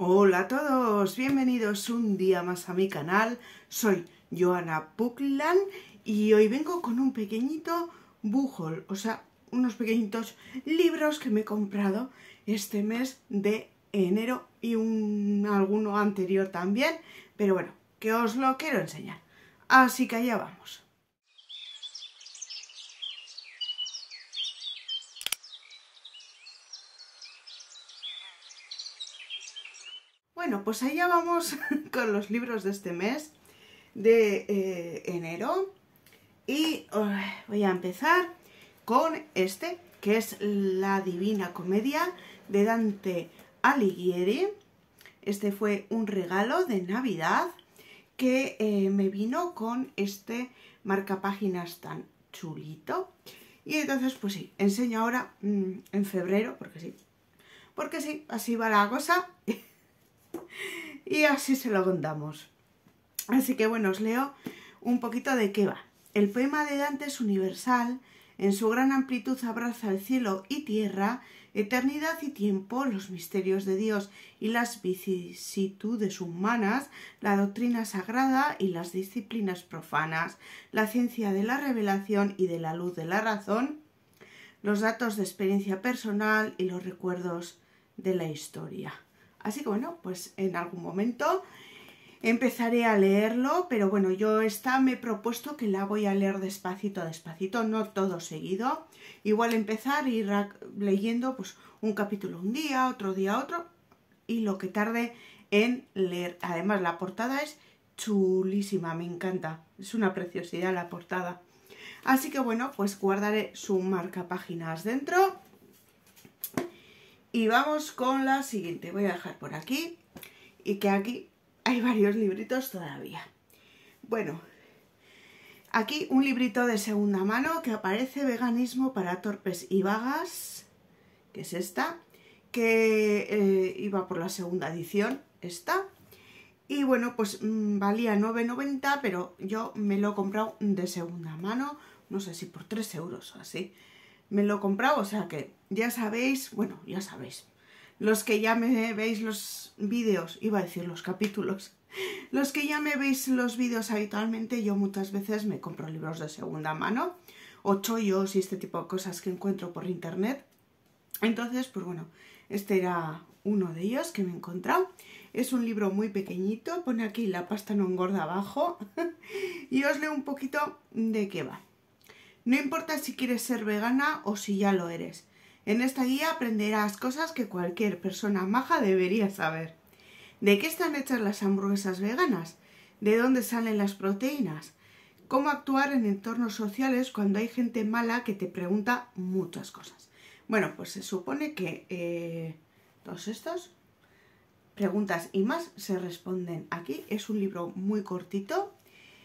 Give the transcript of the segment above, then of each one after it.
Hola a todos, bienvenidos un día más a mi canal. Soy Joana Puckland y hoy vengo con un pequeñito book haul, o sea, unos pequeñitos libros que me he comprado este mes de enero y alguno anterior también, pero bueno, que os lo quiero enseñar. Así que allá vamos. Bueno, pues allá vamos con los libros de este mes de enero y voy a empezar con este, que es La Divina Comedia de Dante Alighieri. Este fue un regalo de Navidad que me vino con este marcapáginas tan chulito. Y entonces, pues sí, enseño ahora en febrero, porque sí, así va la cosa. Y así se lo contamos. Así que bueno, os leo un poquito de qué va. El poema de Dante es universal, en su gran amplitud abraza el cielo y tierra, eternidad y tiempo, los misterios de Dios y las vicisitudes humanas, la doctrina sagrada y las disciplinas profanas, la ciencia de la revelación y de la luz de la razón, los datos de experiencia personal y los recuerdos de la historia. Así que bueno, pues en algún momento empezaré a leerlo, pero bueno, yo esta me he propuesto que la voy a leer despacito, despacito, no todo seguido. Igual empezar e ir leyendo pues un capítulo un día otro, y lo que tarde en leer. Además la portada es chulísima, me encanta, es una preciosidad la portada. Así que bueno, pues guardaré su marcapáginas dentro. Y vamos con la siguiente. Voy a dejar por aquí. Y que aquí hay varios libritos todavía. Bueno, aquí un librito de segunda mano que aparece: Veganismo para torpes y vagas, que es esta, que iba por la segunda edición, esta. Y bueno, pues valía 9,90, pero yo me lo he comprado de segunda mano, no sé si por 3 euros o así. Me lo he comprado, o sea que ya sabéis, bueno, ya sabéis. Los que ya me veis los vídeos, iba a decir los capítulos, los que ya me veis los vídeos habitualmente, yo muchas veces me compro libros de segunda mano, o chollos y este tipo de cosas que encuentro por internet. Entonces, pues bueno, este era uno de ellos que me he encontrado. Es un libro muy pequeñito, pone aquí La pasta no engorda abajo, y os leo un poquito de qué va. No importa si quieres ser vegana o si ya lo eres. En esta guía aprenderás cosas que cualquier persona maja debería saber. ¿De qué están hechas las hamburguesas veganas? ¿De dónde salen las proteínas? ¿Cómo actuar en entornos sociales cuando hay gente mala que te pregunta muchas cosas? Bueno, pues se supone que todos estos preguntas y más se responden aquí. Es un libro muy cortito.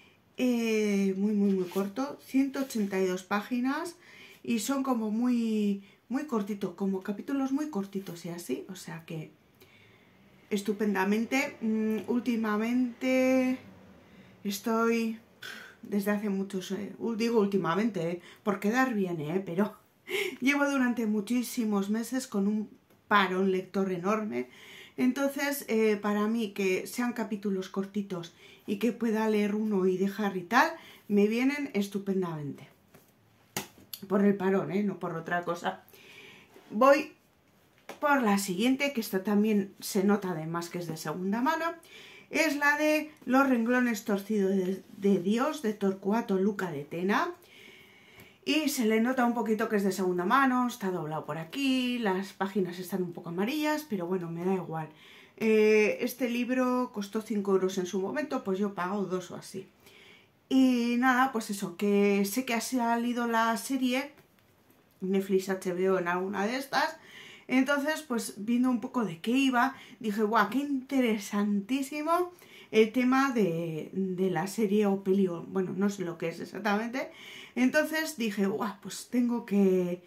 Muy corto, 182 páginas y son como muy cortitos, como capítulos muy cortitos y así, o sea que estupendamente. Últimamente estoy, desde hace muchos, digo últimamente, por quedar bien, pero llevo durante muchísimos meses con un parón lector enorme. Entonces, para mí, que sean capítulos cortitos y que pueda leer uno y dejar y tal, me vienen estupendamente. Por el parón, no por otra cosa. Voy por la siguiente, que esta también se nota además que es de segunda mano. Es la de Los renglones torcidos de Dios, de Torcuato Luca de Tena. Y se le nota un poquito que es de segunda mano, está doblado por aquí, las páginas están un poco amarillas, pero bueno, me da igual. Este libro costó 5 euros en su momento, pues yo he pagado 2 o así. Y nada, pues eso, que sé que ha salido la serie, Netflix, HBO, en alguna de estas. Entonces, pues viendo un poco de qué iba, dije, guau, qué interesantísimo el tema de la serie o peli, bueno, no sé lo que es exactamente. Entonces dije, guau, pues tengo que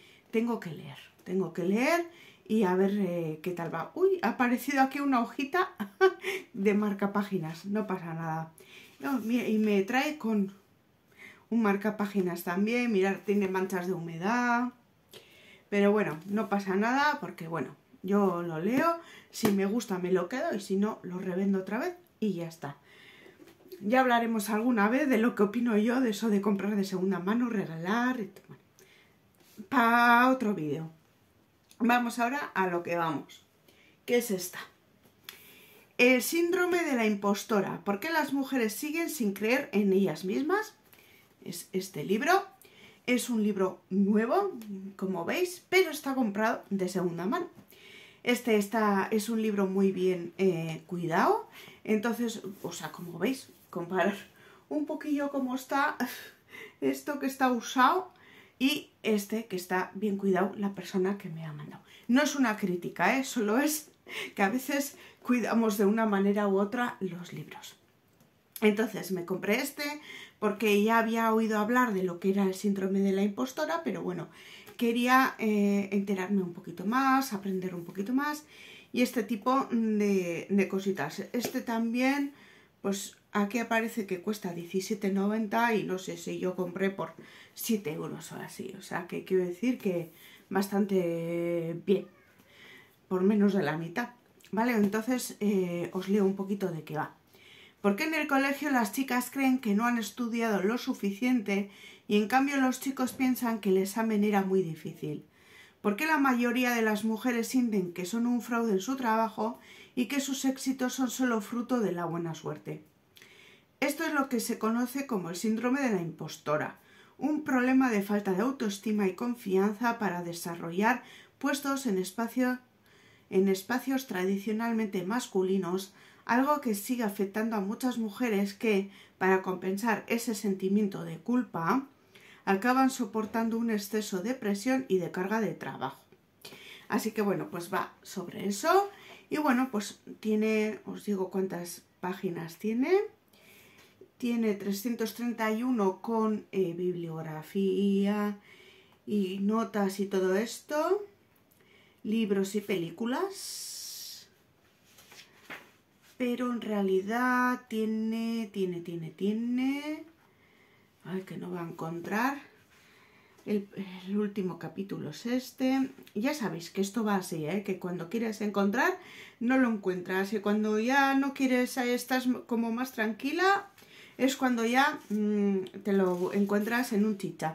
leer y a ver qué tal va. Uy, ha aparecido aquí una hojita de marcapáginas, no pasa nada. No, mira, y me trae con un marcapáginas también, mirad, tiene manchas de humedad. Pero bueno, no pasa nada porque bueno, Yo lo leo, si me gusta me lo quedo y si no, lo revendo otra vez y ya está. Ya hablaremos alguna vez de lo que opino yo de eso de comprar de segunda mano, regalar, bueno, para otro vídeo. Vamos ahora a lo que vamos, que es esta. El síndrome de la impostora. ¿Por qué las mujeres siguen sin creer en ellas mismas? Es este libro. Es un libro nuevo, como veis, pero está comprado de segunda mano. Es un libro muy bien cuidado. Entonces, o sea, como veis, comparar un poquillo cómo está esto que está usado y este que está bien cuidado la persona que me ha mandado. No es una crítica, solo es que a veces cuidamos de una manera u otra los libros. Entonces me compré este porque ya había oído hablar de lo que era el síndrome de la impostora, pero bueno, quería enterarme un poquito más, aprender un poquito más y este tipo de cositas. Este también, pues aquí aparece que cuesta 17,90 y no sé si yo compré por 7 euros o así. O sea que quiero decir que bastante bien, por menos de la mitad. Vale, entonces os leo un poquito de qué va. ¿Por qué en el colegio las chicas creen que no han estudiado lo suficiente y en cambio los chicos piensan que el examen era muy difícil? ¿Por qué la mayoría de las mujeres sienten que son un fraude en su trabajo y que sus éxitos son solo fruto de la buena suerte? Esto es lo que se conoce como el síndrome de la impostora, un problema de falta de autoestima y confianza para desarrollar puestos en espacios tradicionalmente masculinos, algo que sigue afectando a muchas mujeres que, para compensar ese sentimiento de culpa, acaban soportando un exceso de presión y de carga de trabajo. Así que bueno, pues va sobre eso. Y bueno, pues tiene, os digo cuántas páginas tiene. Tiene 331 con bibliografía y notas y todo esto. Libros y películas. Pero en realidad tiene. Ay, que no va a encontrar. El último capítulo es este. Ya sabéis que esto va así, que cuando quieres encontrar no lo encuentras. Y cuando ya no quieres, estás como más tranquila, es cuando ya te lo encuentras en un chicha.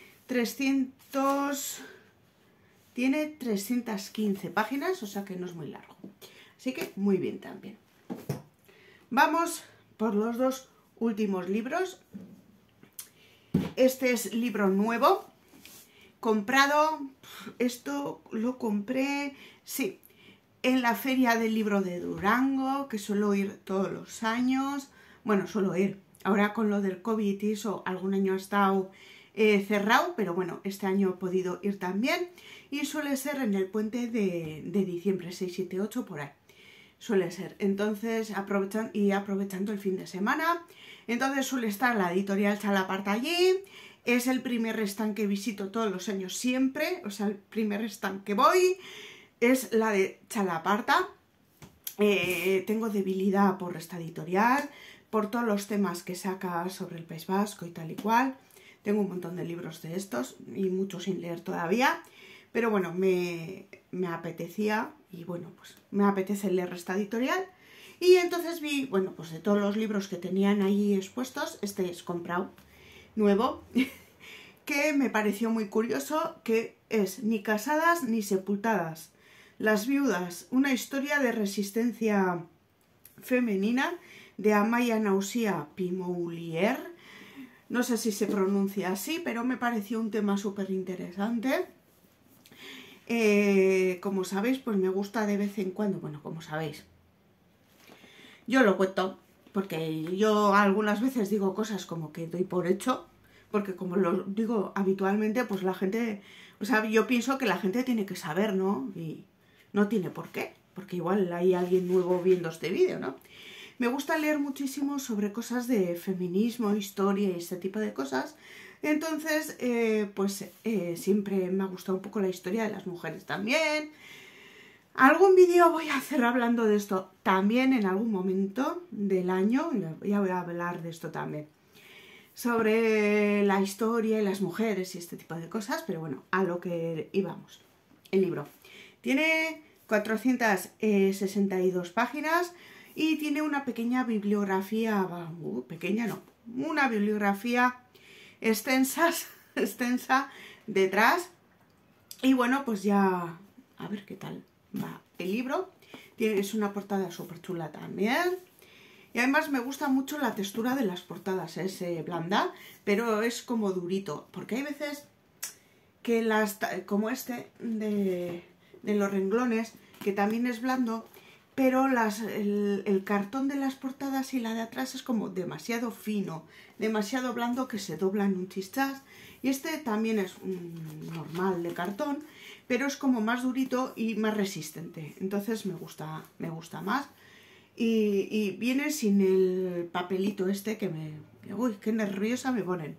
Tiene 315 páginas, o sea que no es muy largo. Así que muy bien también. Vamos por los dos últimos libros. Este es libro nuevo, comprado. Esto lo compré, sí, en la feria del libro de Durango, que suelo ir todos los años. Bueno, suelo ir. Ahora con lo del COVID y eso, algún año ha estado cerrado, pero bueno, este año he podido ir también. Y suele ser en el puente de diciembre, 6, 7, 8, por ahí. Suele ser. Entonces, aprovechando el fin de semana. Entonces suele estar la editorial Chalaparta allí. Es el primer stand que visito todos los años siempre. O sea, el primer stand que voy es la de Chalaparta. Tengo debilidad por esta editorial, por todos los temas que saca sobre el País Vasco y tal y cual. Tengo un montón de libros de estos y muchos sin leer todavía. Pero bueno, me apetecía y bueno, pues me apetece leer esta editorial. Y entonces vi, bueno, pues de todos los libros que tenían ahí expuestos, este es comprado, nuevo, que me pareció muy curioso, que es Ni casadas ni sepultadas. Las viudas, una historia de resistencia femenina, de Amaya Nausía Pimoulier. No sé si se pronuncia así, pero me pareció un tema súper interesante. Como sabéis, pues me gusta de vez en cuando, bueno, como sabéis, yo lo cuento, porque yo algunas veces digo cosas como que doy por hecho, porque como lo digo habitualmente, pues la gente, o sea, yo pienso que la gente tiene que saber, ¿no? Y no tiene por qué, porque igual hay alguien nuevo viendo este vídeo, ¿no? Me gusta leer muchísimo sobre cosas de feminismo, historia y este tipo de cosas. Entonces, siempre me ha gustado un poco la historia de las mujeres también. Algún vídeo voy a hacer hablando de esto también en algún momento del año. Ya voy a hablar de esto también. Sobre la historia y las mujeres y este tipo de cosas. Pero bueno, a lo que íbamos. El libro tiene 462 páginas y tiene una pequeña bibliografía, pequeña no, una bibliografía extensa detrás. Y bueno, pues ya a ver qué tal va el libro. Es una portada súper chula también. Y además me gusta mucho la textura de las portadas, es blanda, pero es como durito. Porque hay veces que como este de los renglones, que también es blando, pero el cartón de las portadas y la de atrás es como demasiado fino, demasiado blando, que se dobla en un chichás. Y este también es normal de cartón, pero es como más durito y más resistente. Entonces me gusta más. Y viene sin el papelito este que uy, qué nerviosa me ponen.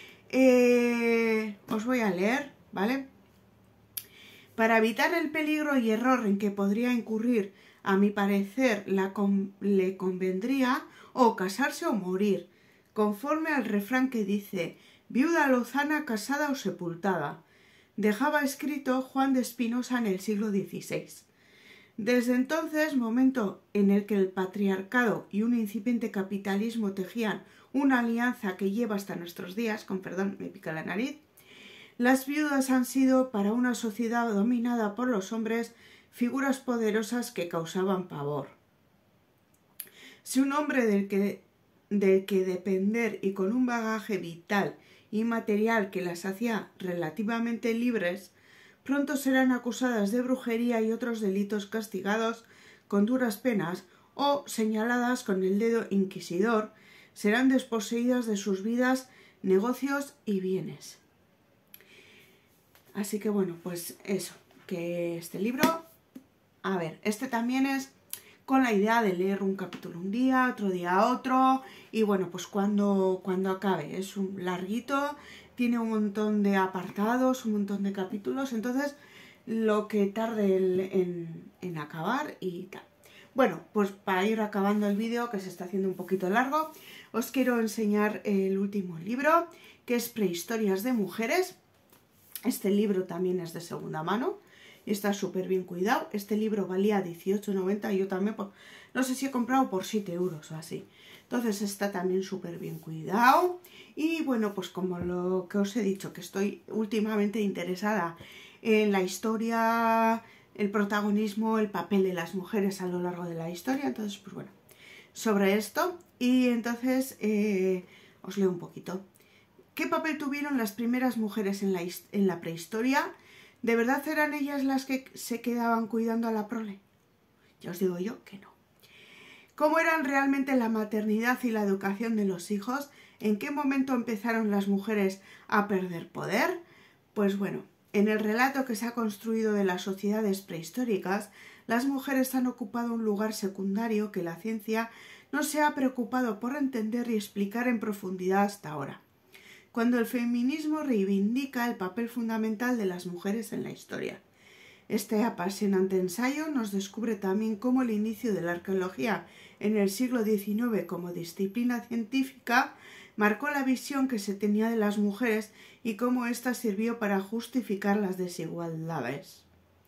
Os voy a leer, ¿vale? Para evitar el peligro y error en que podría incurrir, a mi parecer, le convendría o casarse o morir, conforme al refrán que dice: viuda lozana, casada o sepultada. Dejaba escrito Juan de Espinosa en el siglo XVI. Desde entonces, momento en el que el patriarcado y un incipiente capitalismo tejían una alianza que lleva hasta nuestros días, con perdón, me pica la nariz, las viudas han sido para una sociedad dominada por los hombres figuras poderosas que causaban pavor. Si un hombre del que depender y con un bagaje vital y material que las hacía relativamente libres, pronto serán acusadas de brujería y otros delitos castigados con duras penas o señaladas con el dedo inquisidor, serán desposeídas de sus vidas, negocios y bienes. Así que bueno, pues eso, que este libro, a ver, este también es con la idea de leer un capítulo un día, otro día otro, y bueno, pues cuando acabe, es un larguito, tiene un montón de apartados, un montón de capítulos, entonces lo que tarde en acabar y tal. Bueno, pues para ir acabando el vídeo, que se está haciendo un poquito largo, os quiero enseñar el último libro, que es Prehistorias de Mujeres. Este libro también es de segunda mano y está súper bien cuidado. Este libro valía 18,90 y yo también, pues, no sé si he comprado por 7 euros o así. Entonces está también súper bien cuidado. Y bueno, pues como lo que os he dicho, que estoy últimamente interesada en la historia, el protagonismo, el papel de las mujeres a lo largo de la historia. Entonces, pues bueno, sobre esto. Y entonces os leo un poquito. ¿Qué papel tuvieron las primeras mujeres en la prehistoria? ¿De verdad eran ellas las que se quedaban cuidando a la prole? Ya os digo yo que no. ¿Cómo eran realmente la maternidad y la educación de los hijos? ¿En qué momento empezaron las mujeres a perder poder? Pues bueno, en el relato que se ha construido de las sociedades prehistóricas, las mujeres han ocupado un lugar secundario que la ciencia no se ha preocupado por entender y explicar en profundidad hasta ahora, cuando el feminismo reivindica el papel fundamental de las mujeres en la historia. Este apasionante ensayo nos descubre también cómo el inicio de la arqueología en el siglo XIX como disciplina científica marcó la visión que se tenía de las mujeres y cómo ésta sirvió para justificar las desigualdades.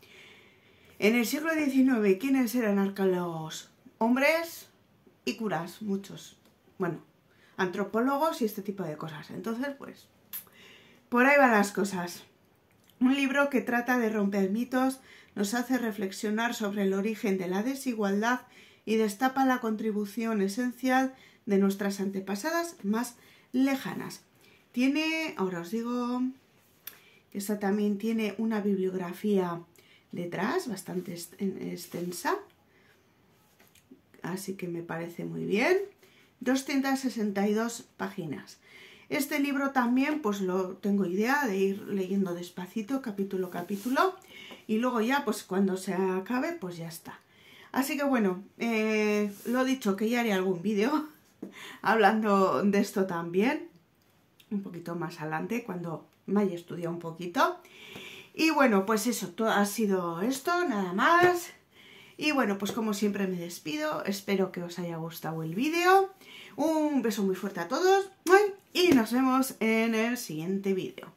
En el siglo XIX, ¿quiénes eran arqueólogos? Hombres y curas, muchos. Bueno, antropólogos y este tipo de cosas. Entonces, pues, por ahí van las cosas. Un libro que trata de romper mitos, nos hace reflexionar sobre el origen de la desigualdad y destapa la contribución esencial de nuestras antepasadas más lejanas. Tiene, ahora os digo, esta también tiene una bibliografía detrás, bastante extensa, así que me parece muy bien. 262 páginas. Este libro también pues lo tengo idea de ir leyendo despacito, capítulo a capítulo, y luego ya pues cuando se acabe pues ya está. Así que bueno, lo dicho, que ya haré algún vídeo hablando de esto también, un poquito más adelante cuando me haya estudiado un poquito. Y bueno, pues eso, todo ha sido esto, nada más. Y bueno, pues como siempre me despido, espero que os haya gustado el vídeo. Un beso muy fuerte a todos y nos vemos en el siguiente vídeo.